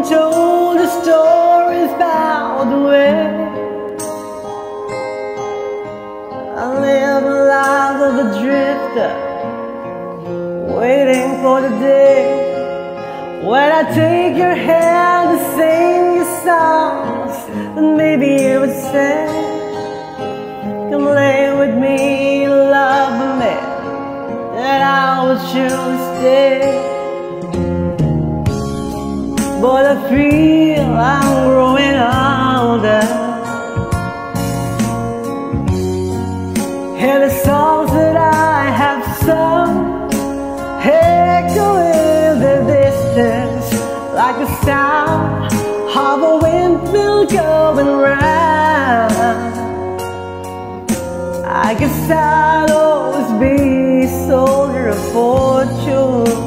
and told the stories about the way I live a life of a drifter, waiting for the day when I take your hand to sing your songs. And maybe you would say, come lay with me, love me, and I will surely stay. But I feel I'm growing older, and the songs that I have sung echo in the distance like the sound of a windmill going round. I guess I'll always be a soldier of fortune.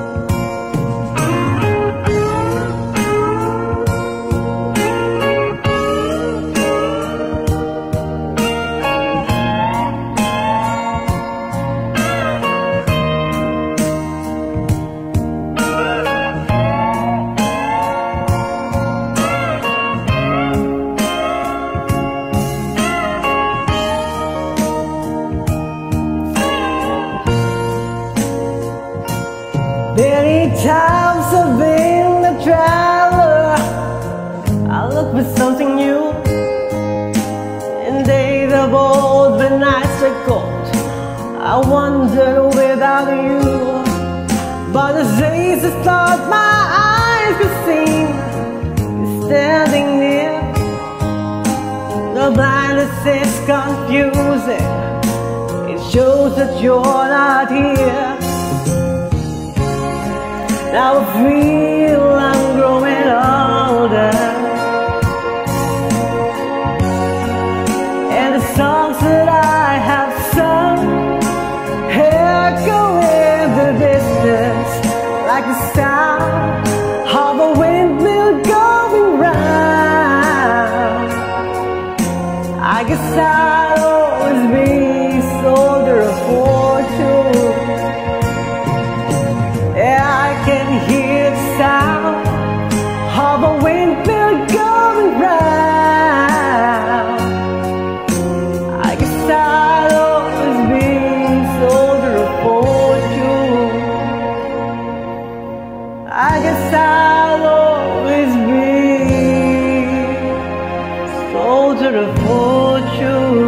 Many times I've been a traveler, I look for something new. In days of old when nights are cold, I wandered without you. But the days I thought my eyes could see you standing near. The blindness is confusing, it shows that you're not here. Now I feel I'm growing older, and the songs that I have sung echo in the distance like the sound of a windmill going round. I guess I'll always be a soldier of fortune. I can hear the sound of a windmill going round. I guess I'll always be a soldier of fortune. I guess I'll always be a soldier of fortune.